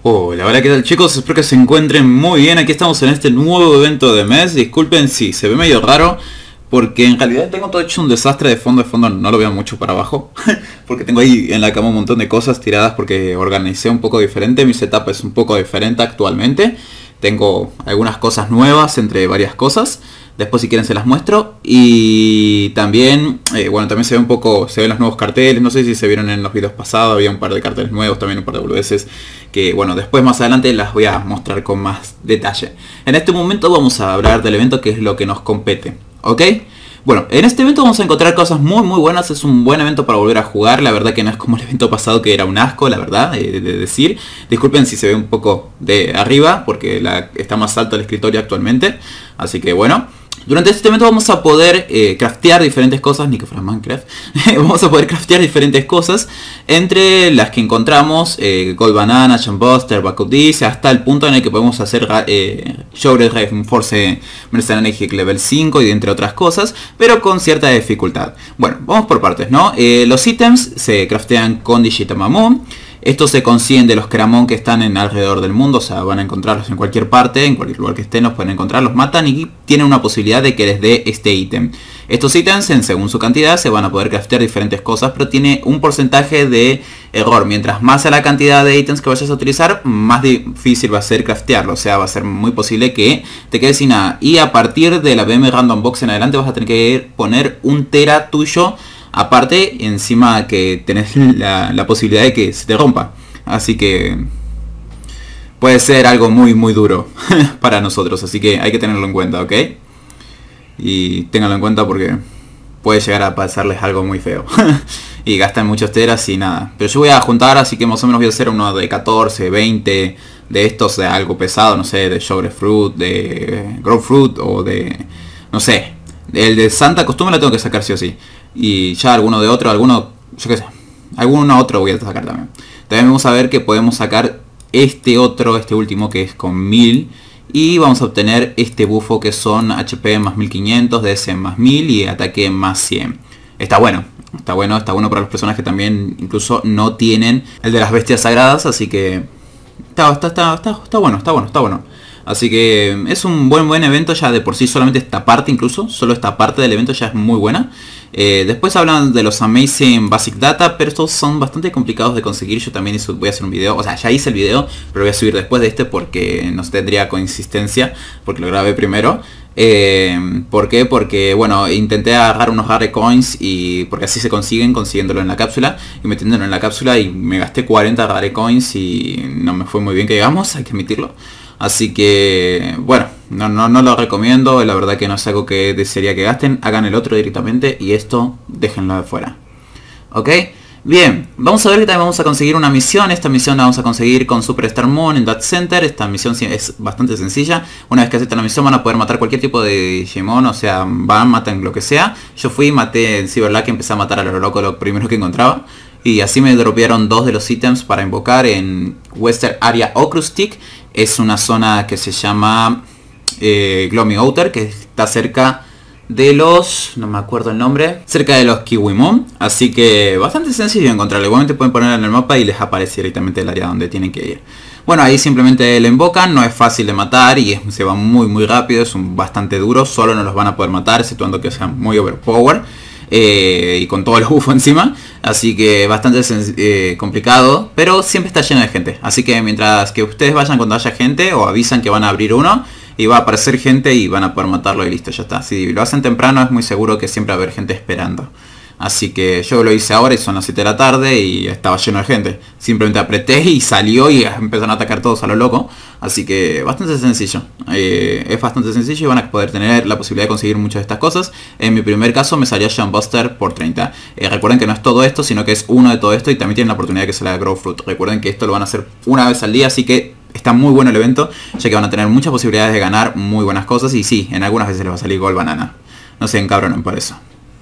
Hola, hola, ¿qué tal chicos? Espero que se encuentren muy bien. Aquí estamos en este nuevo evento de mes. Disculpen si se ve medio raro, porque en realidad tengo todo hecho un desastre de fondo. De fondo no lo veo mucho para abajo, porque tengo ahí en la cama un montón de cosas tiradas porque organicé un poco diferente. Mi setup es un poco diferente actualmente. Tengo algunas cosas nuevas entre varias cosas. Después si quieren se las muestro. Y también, bueno, también se ve un poco, se ven los nuevos carteles. No sé si se vieron en los videos pasados, había un par de carteles nuevos, también un par de boludeces. Que bueno, después más adelante las voy a mostrar con más detalle. En este momento vamos a hablar del evento, que es lo que nos compete, ¿ok? Bueno, en este evento vamos a encontrar cosas muy buenas. Es un buen evento para volver a jugar. La verdad que no es como el evento pasado, que era un asco, la verdad, de decir. Disculpen si se ve un poco de arriba, porque está más alto el escritorio actualmente. Así que bueno, durante este evento vamos a poder craftear diferentes cosas, ni que fuera Minecraft. Vamos a poder craftear diferentes cosas, entre las que encontramos Gold Banana, Chambuster, Backup Dice, hasta el punto en el que podemos hacer Shouted Reinforce Mercenary Level 5 y entre otras cosas, pero con cierta dificultad. Bueno, vamos por partes, ¿no? Los ítems se craftean con Digitamamu. Estos se consiguen de los Keramon que están alrededor del mundo, o sea, van a encontrarlos en cualquier parte, en cualquier lugar que estén, los pueden encontrar, los matan y tienen una posibilidad de que les dé este ítem. Estos ítems, según su cantidad, se van a poder craftear diferentes cosas, pero tiene un porcentaje de error. Mientras más sea la cantidad de ítems que vayas a utilizar, más difícil va a ser craftearlo, o sea, va a ser muy posible que te quedes sin nada. Y a partir de la BM Random Box en adelante vas a tener que poner un tera tuyo aparte, encima que tenés la posibilidad de que se te rompa. Así que puede ser algo muy duro para nosotros. Así que hay que tenerlo en cuenta, ¿ok? Y ténganlo en cuenta porque puede llegar a pasarles algo muy feo. Y gastan muchos teras y nada. Pero yo voy a juntar, así que más o menos voy a hacer uno de 14, 20 de estos, de algo pesado, no sé, de Sugar Fruit, de Grow Fruit o de, no sé. El de Santa Costumbre lo tengo que sacar sí o sí. Y ya alguno de otro, yo qué sé, alguno otro voy a sacar también. También vamos a ver que podemos sacar este último, que es con 1000. Y vamos a obtener este bufo, que son HP más 1500, DS más 1000 y ataque más 100. Está bueno para los personajes que también incluso no tienen el de las bestias sagradas. Así que está bueno. Así que es un buen evento ya de por sí. Solamente esta parte, incluso solo esta parte del evento ya es muy buena. Después hablan de los Amazing Basic Data, pero estos son bastante complicados de conseguir. Yo también voy a hacer un video, o sea, ya hice el video, pero lo voy a subir después de este porque no tendría consistencia, porque lo grabé primero. ¿Por qué? Porque bueno, intenté agarrar unos rare coins, y porque así se consiguiéndolo en la cápsula y metiéndolo en la cápsula, y me gasté 40 rare coins y no me fue muy bien, que digamos, hay que admitirlo. Así que bueno, no lo recomiendo. La verdad que no es algo que desearía que gasten. Hagan el otro directamente y esto déjenlo de fuera, ¿ok? Bien, vamos a ver que también vamos a conseguir una misión. Esta misión la vamos a conseguir con Superstar Moon en Data Center. Esta misión es bastante sencilla. Una vez que aceptan la misión van a poder matar cualquier tipo de Digimon. O sea, matan lo que sea. Yo maté en Cyberlack, empecé a matar a lo loco, lo primero que encontraba. Y así me dropearon 2 de los ítems para invocar en Western Area Ocrustic. Es una zona que se llama Gloomy Outer, que está cerca de los, no me acuerdo el nombre, cerca de los Kiwimon. Así que bastante sencillo encontrarlo. Igualmente pueden ponerlo en el mapa y les aparece directamente el área donde tienen que ir. Bueno, ahí simplemente lo invocan. No es fácil de matar y se va muy rápido. Es bastante duro. Solo no los van a poder matar, exceptuando que sean muy overpower. Y con todo el buffo encima. Así que bastante complicado, pero siempre está lleno de gente. Así que mientras que ustedes vayan cuando haya gente, o avisan que van a abrir uno, y va a aparecer gente y van a poder matarlo y listo, ya está. Si lo hacen temprano es muy seguro que siempre va a haber gente esperando. Así que yo lo hice ahora y son las 7 de la tarde y estaba lleno de gente. Simplemente apreté y salió y empezaron a atacar todos a lo loco. Así que bastante sencillo. Es bastante sencillo y van a poder tener la posibilidad de conseguir muchas de estas cosas. En mi primer caso me salió Chambuster por 30. Recuerden que no es todo esto, sino que es uno de todo esto, y también tienen la oportunidad de que se le haga Grow Fruit. Recuerden que esto lo van a hacer una vez al día, así que está muy bueno el evento, ya que van a tener muchas posibilidades de ganar muy buenas cosas. Y sí, en algunas veces les va a salir Gold Banana. No se encabronen por eso.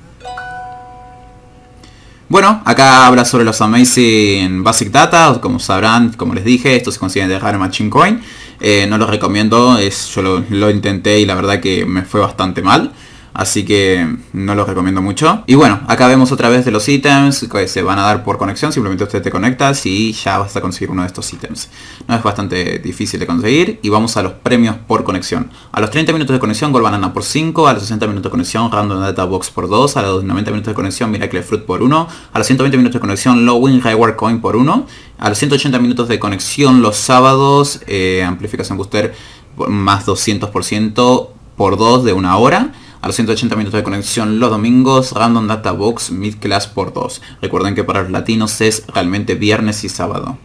Bueno, acá habla sobre los Amazing Basic Data. Como sabrán, como les dije, estos se consiguen de Rare Machine Coin. No los recomiendo, yo lo intenté y la verdad que me fue bastante mal. así que no los recomiendo mucho. Y bueno, acá vemos otra vez de los ítems que se van a dar por conexión. Simplemente usted te conectas y ya vas a conseguir uno de estos ítems. No es bastante difícil de conseguir. Y vamos a los premios por conexión. A los 30 minutos de conexión, Gold Banana por 5. A los 60 minutos de conexión, Random Data Box por 2. A los 90 minutos de conexión, Miracle Fruit por 1. A los 120 minutos de conexión, Lowing Reward Coin por 1. A los 180 minutos de conexión los sábados, amplificación booster más 200% por 2 de 1 hora. A los 180 minutos de conexión los domingos, Random Data Box Mid Class por 2. Recuerden que para los latinos es realmente viernes y sábado.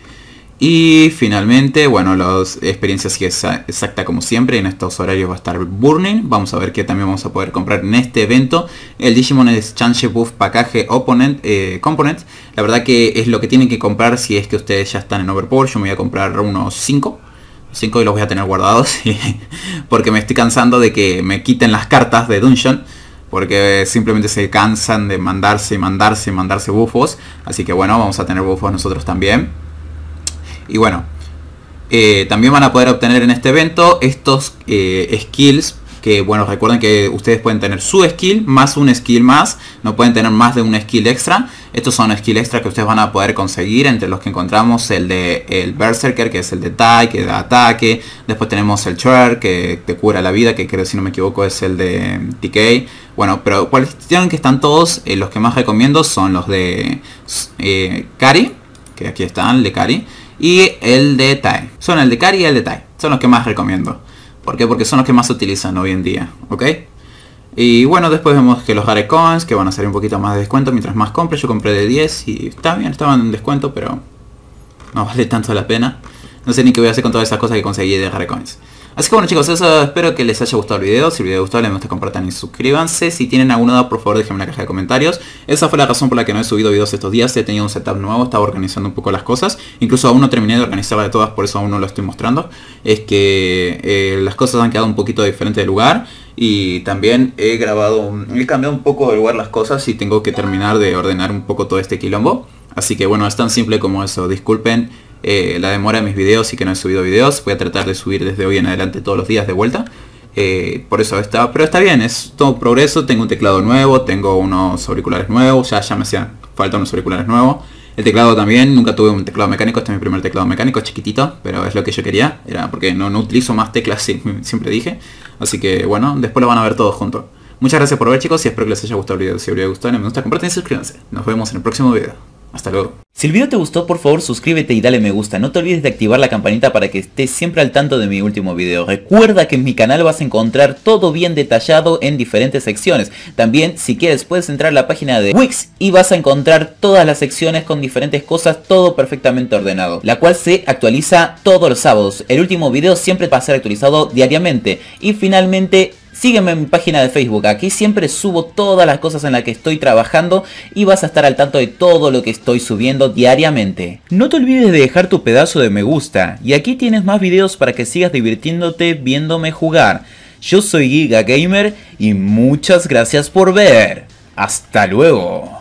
Y finalmente, bueno, la experiencia sí es exacta como siempre. En estos horarios va a estar Burning. Vamos a ver qué también vamos a poder comprar en este evento. El Digimon Exchange Buff Package Component. La verdad que es lo que tienen que comprar si es que ustedes ya están en Overpower. Yo me voy a comprar unos 5 y los voy a tener guardados. Porque me estoy cansando de que me quiten las cartas de Dungeon. Porque simplemente se cansan de mandarse buffos. Así que bueno, vamos a tener buffos nosotros también. Y bueno, también van a poder obtener en este evento estos skills. Que bueno, recuerden que ustedes pueden tener su skill más un skill más. No pueden tener más de un skill extra. Estos son skills extra que ustedes van a poder conseguir. Entre los que encontramos el de el Berserker, que es el de Tai, que da ataque. Después tenemos el Chur, que te cura la vida, que creo, si no me equivoco, es el de TK. Bueno, pero cuestiones que están todos, los que más recomiendo son los de Kari, que aquí están, el de Kari. Y el de Tai. Son el de Kari y el de Tai. Son los que más recomiendo. ¿Por qué? Porque son los que más se utilizan hoy en día. ¿Ok? Y bueno, después vemos que los Rare Coins, que van a salir un poquito más de descuento mientras más compre. Yo compré de 10 y está bien, estaban en descuento, pero no vale tanto la pena. No sé ni qué voy a hacer con todas esas cosas que conseguí de Rare Coins. Así que bueno, chicos, eso, espero que les haya gustado el video. Si el video gustó, les gusta, compartan y suscríbanse. Si tienen alguna duda, por favor déjenme en la caja de comentarios. Esa fue la razón por la que no he subido videos estos días. He tenido un setup nuevo, estaba organizando un poco las cosas. Incluso aún no terminé de organizarlas de todas, por eso aún no lo estoy mostrando. Es que las cosas han quedado un poquito diferente de lugar. Y también he cambiado un poco de lugar las cosas y tengo que terminar de ordenar un poco todo este quilombo. Así que bueno, es tan simple como eso. Disculpen la demora de mis videos y que no he subido videos. Voy a tratar de subir desde hoy en adelante todos los días de vuelta. Por eso está, pero está bien, es todo progreso. Tengo un teclado nuevo, tengo unos auriculares nuevos, ya me hacían falta unos auriculares nuevos. El teclado también, nunca tuve un teclado mecánico, este es mi primer teclado mecánico, chiquitito, pero es lo que yo quería, era porque no utilizo más teclas, siempre dije. Así que bueno, después lo van a ver todos juntos. Muchas gracias por ver, chicos, y espero que les haya gustado el video. Si les haya gustado, no me gusta, compartan y suscríbanse. Nos vemos en el próximo video. Hasta luego. Si el video te gustó, por favor suscríbete y dale me gusta. No te olvides de activar la campanita para que estés siempre al tanto de mi último video. Recuerda que en mi canal vas a encontrar todo bien detallado en diferentes secciones. También, si quieres, puedes entrar a la página de Wix y vas a encontrar todas las secciones con diferentes cosas, todo perfectamente ordenado, la cual se actualiza todos los sábados. El último video siempre va a ser actualizado diariamente. Y finalmente, sígueme en mi página de Facebook, aquí siempre subo todas las cosas en las que estoy trabajando y vas a estar al tanto de todo lo que estoy subiendo diariamente. No te olvides de dejar tu pedazo de me gusta y aquí tienes más videos para que sigas divirtiéndote viéndome jugar. Yo soy Giga Gamer y muchas gracias por ver. Hasta luego.